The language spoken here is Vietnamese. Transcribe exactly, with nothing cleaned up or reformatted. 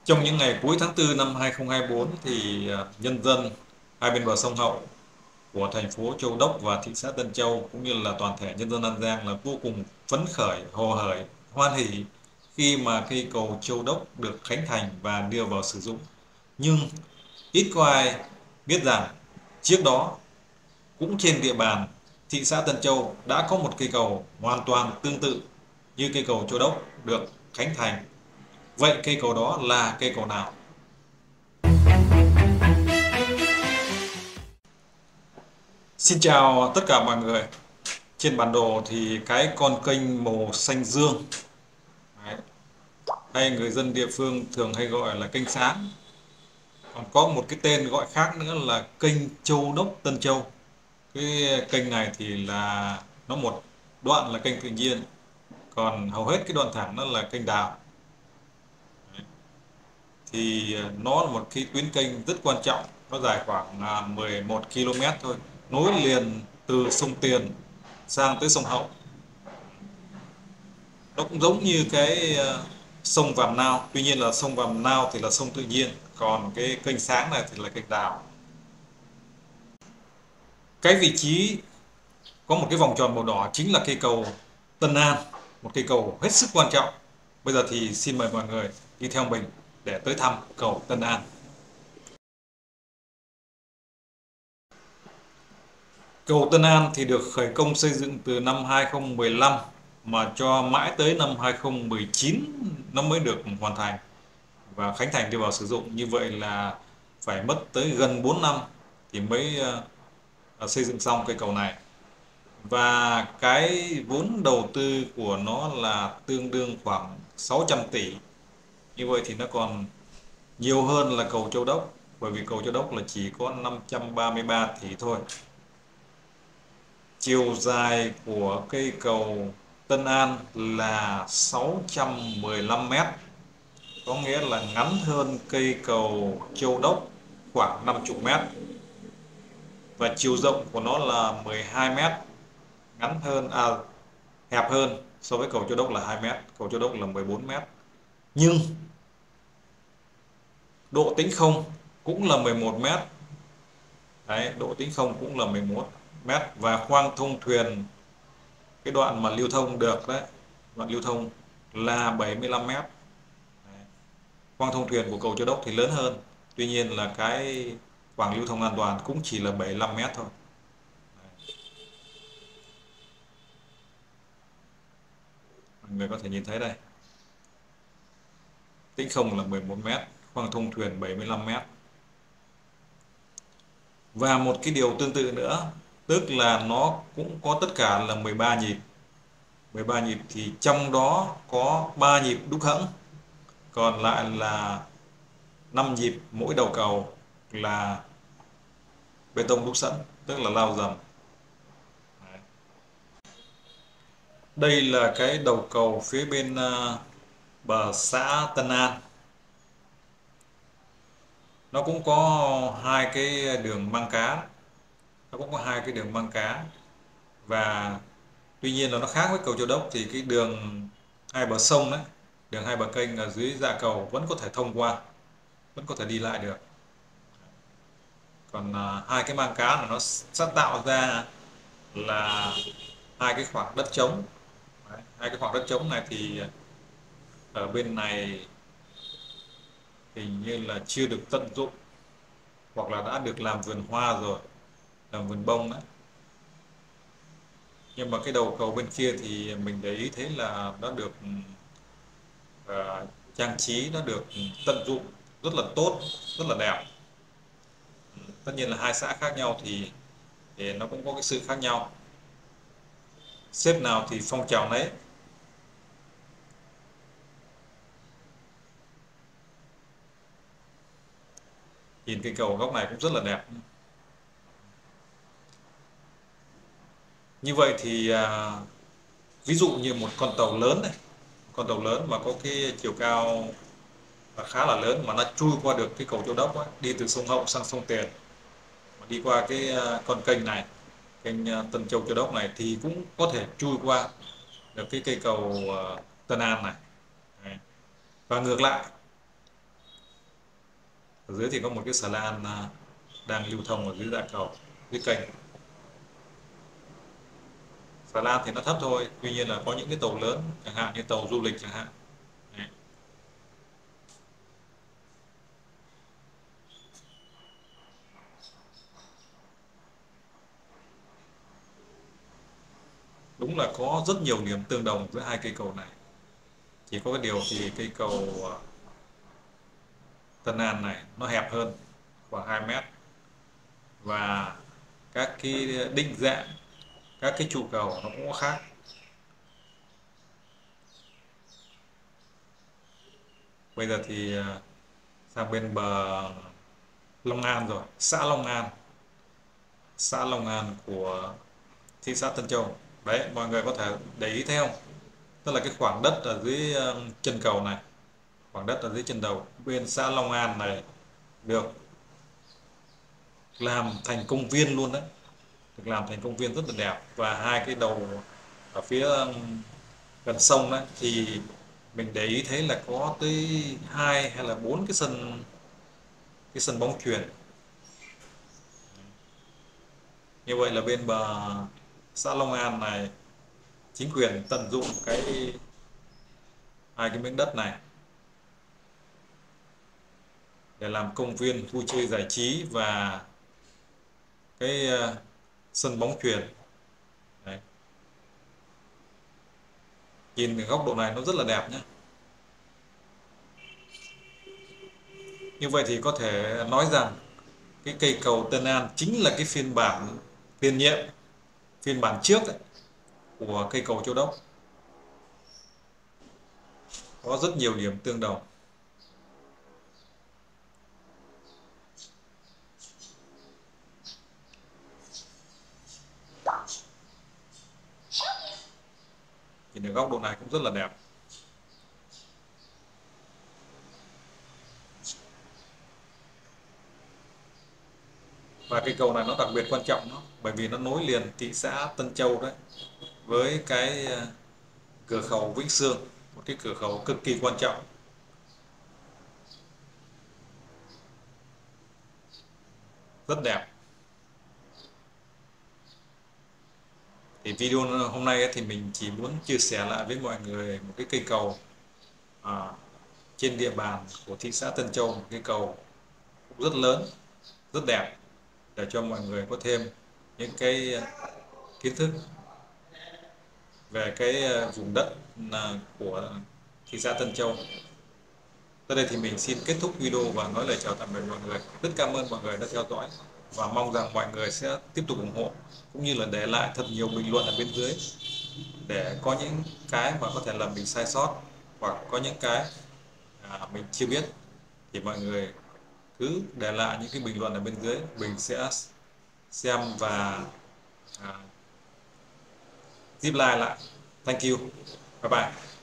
Trong những ngày cuối tháng tư năm hai không hai tư thì à, nhân dân hai bên bờ sông Hậu của thành phố Châu Đốc và thị xã Tân Châu cũng như là toàn thể nhân dân An Giang là vô cùng phấn khởi, hồ hởi, hoan hỉ khi mà cây cầu Châu Đốc được khánh thành và đưa vào sử dụng. Nhưng ít có ai biết rằng trước đó cũng trên địa bàn thị xã Tân Châu đã có một cây cầu hoàn toàn tương tự như cây cầu Châu Đốc được khánh thành. Vậy cây cầu đó là cây cầu nào? Xin chào tất cả mọi người. Trên bản đồ thì cái con kênh màu xanh dương đấy, hay người dân địa phương thường hay gọi là kênh Sáng. Còn có một cái tên gọi khác nữa là kênh Châu Đốc Tân Châu. Cái kênh này thì là nó một đoạn là kênh tự nhiên, còn hầu hết cái đoạn thẳng nó là kênh đào. Đấy. Thì nó là một cái tuyến kênh rất quan trọng, nó dài khoảng à, mười một ki lô mét thôi, nối liền từ sông Tiền sang tới sông Hậu. Nó cũng giống như cái ờ, sông Vàm Nao, tuy nhiên là sông Vàm Nao thì là sông tự nhiên, còn cái kênh Sáng này thì là kênh đào. Cái vị trí có một cái vòng tròn màu đỏ chính là cây cầu Tân An, một cây cầu hết sức quan trọng. Bây giờ thì xin mời mọi người đi theo mình để tới thăm cầu Tân An. Cầu Tân An thì được khởi công xây dựng từ năm hai không một lăm mà cho mãi tới năm hai không một chín nó mới được hoàn thành và khánh thành đưa vào sử dụng. Như vậy là phải mất tới gần bốn năm thì mới uh, xây dựng xong cây cầu này. Và cái vốn đầu tư của nó là tương đương khoảng sáu trăm tỷ. Như vậy thì nó còn nhiều hơn là cầu Châu Đốc, bởi vì cầu Châu Đốc là chỉ có năm trăm ba mươi ba tỷ thôi. Chiều dài của cây cầu Tân An là sáu trăm mười lăm mét, có nghĩa là ngắn hơn cây cầu Châu Đốc khoảng năm mươi mét, và chiều rộng của nó là mười hai mét, ngắn hơn à, hẹp hơn so với cầu Châu Đốc là hai mét, cầu Châu Đốc là mười bốn mét. Nhưng độ tĩnh không cũng là mười một mét. Đấy, độ tĩnh không cũng là mười một mét, và khoang thông thuyền, cái đoạn mà lưu thông được đấy, đoạn lưu thông là bảy mươi lăm mét. Đấy. Khoang thông thuyền của cầu Châu Đốc thì lớn hơn, tuy nhiên là cái khoảng lưu thông an toàn cũng chỉ là bảy mươi lăm mét thôi. Mọi người có thể nhìn thấy đây, tĩnh không là mười một mét, khoang thông thuyền bảy mươi lăm mét. Và một cái điều tương tự nữa, tức là nó cũng có tất cả là mười ba nhịp. mười ba nhịp thì trong đó có ba nhịp đúc hẫng, còn lại là năm nhịp mỗi đầu cầu là bê tông đúc sẵn, tức là lao dầm. Đây là cái đầu cầu phía bên uh, bờ xã Tân An. Nó cũng có hai cái đường băng cá, nó cũng có hai cái đường băng cá, và tuy nhiên là nó khác với cầu Châu Đốc thì cái đường hai bờ sông đấy, đường hai bờ kênh ở dưới dạ cầu vẫn có thể thông qua, vẫn có thể đi lại được. Còn à, hai cái măng cá là nó sẽ tạo ra là hai cái khoảng đất trống. Đấy, hai cái khoảng đất trống này thì ở bên này hình như là chưa được tận dụng, hoặc là đã được làm vườn hoa rồi, làm vườn bông đấy. Nhưng mà cái đầu cầu bên kia thì mình để ý thấy là nó được uh, trang trí, nó được tận dụng rất là tốt, rất là đẹp. Tất nhiên là hai xã khác nhau thì, thì nó cũng có cái sự khác nhau, xếp nào thì phong trào nấy. Nhìn cây cầu góc này cũng rất là đẹp. Như vậy thì à, ví dụ như một con tàu lớn này, con tàu lớn mà có cái chiều cao khá là lớn mà nó chui qua được cái cầu Châu Đốc ấy, đi từ sông Hậu sang sông Tiền mà đi qua cái à, con kênh này, kênh à, Tân Châu Châu Đốc này, thì cũng có thể chui qua được cái cây cầu à, Tân An này. Đấy. Và ngược lại, Ở dưới thì có một cái xà lan à, đang lưu thông ở dưới dạ cầu, dưới kênh. Xà lan thì nó thấp thôi, tuy nhiên là có những cái tàu lớn chẳng hạn như tàu du lịch chẳng hạn. Đấy. Đúng là có rất nhiều điểm tương đồng giữa hai cây cầu này, chỉ có cái điều thì cây cầu à, Tân An này nó hẹp hơn khoảng hai mét, và các cái định dạng, các cái trụ cầu nó cũng có khác. Bây giờ thì à, sang bên bờ Long An rồi, xã Long An, xã Long An của thị xã Tân Châu. Đấy, mọi người có thể để ý thấy không? Tức là cái khoảng đất ở dưới ờ, chân cầu này, khoảng đất ở dưới chân đầu bên xã Long An này được làm thành công viên luôn đấy, được làm thành công viên rất là đẹp. Và hai cái đầu ở phía gần sông đấy thì mình để ý thấy là có tới hai hay là bốn cái sân, cái sân bóng chuyền. Như vậy là bên bờ xã Long An này, chính quyền tận dụng cái hai cái miếng đất này để làm công viên vui chơi giải trí và cái uh, sân bóng chuyền. Đấy. Nhìn từ góc độ này nó rất là đẹp nhé. Như vậy thì có thể nói rằng cái cây cầu Tân An chính là cái phiên bản tiền nhiệm, phiên bản trước ấy, của cây cầu Châu Đốc. Có rất nhiều điểm tương đồng. Nhìn từ góc độ này cũng rất là đẹp. Và cây cầu này nó đặc biệt quan trọng đó, bởi vì nó nối liền thị xã Tân Châu đấy với cái uh, cửa khẩu Vĩnh Sương, một cái cửa khẩu cực kỳ quan trọng. Rất đẹp. Thì video hôm nay thì mình chỉ muốn chia sẻ lại với mọi người một cái cây cầu à, trên địa bàn của thị xã Tân Châu, một cây cầu rất lớn, rất đẹp, để cho mọi người có thêm những cái kiến thức về cái vùng đất của thị xã Tân Châu. Tới đây thì mình xin kết thúc video và nói lời chào tạm biệt mọi người. Rất cảm ơn mọi người đã theo dõi và mong rằng mọi người sẽ tiếp tục ủng hộ, cũng như là để lại thật nhiều bình luận ở bên dưới, để có những cái mà có thể là mình sai sót, hoặc có những cái à, mình chưa biết, thì mọi người cứ để lại những cái bình luận ở bên dưới, mình sẽ xem và à, zip like lại. Thank you. Bye bye.